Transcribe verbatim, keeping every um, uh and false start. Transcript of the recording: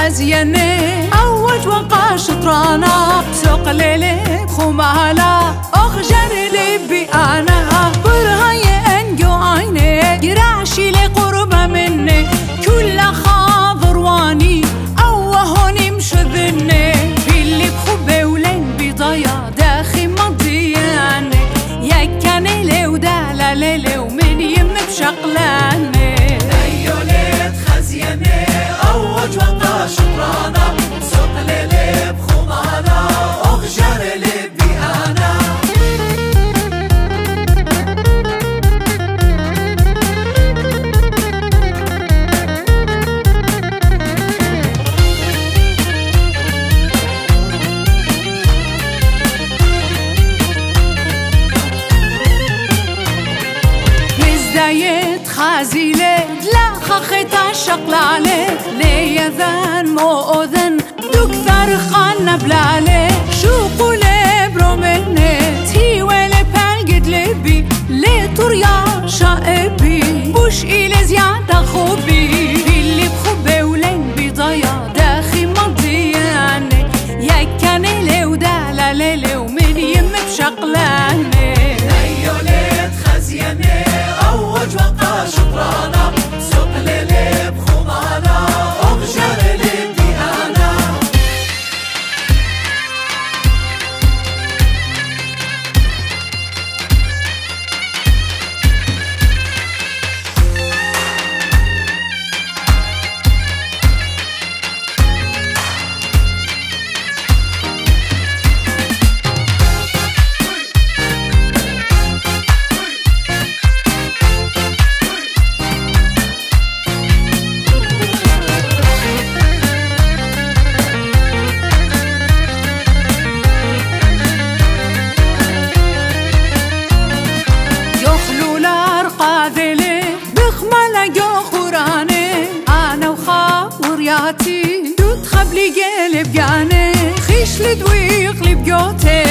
خزينة أوج وقع شطرانا سوق ليلي بخمالا أخجر لبي أنا برهاي أنجو عيني يرعشي لي قربة مني كل خاضر واني أوهوني مشذني باللي بخبي ولين بضيا داخي مضياني يا كان لي ودالا ليلي ومن يم بشقلاني أيو ليت خزيني أوج وقع شطرانا سوق ليلي بخمالا أخجر لبي أنا مزدايت خازيلي لا خخت الشقلالي ليا ذان مو أذن دكتر خان بلالي شو قولي برو مني تي ويلي بالقد لبي لي طريا شائبي بوش إلي زيادة خوبي اللي بخبي ولين بضيا داخي مضياني يا كان لي ودالا ليلي ومن يم بشقلاني أيو ليت خزيني أوج وقع شطرانا سوق ليلي بخمالا أخجر لبي أنا دوت خبلي قلب جاني خيش لدوي يقلب جوتي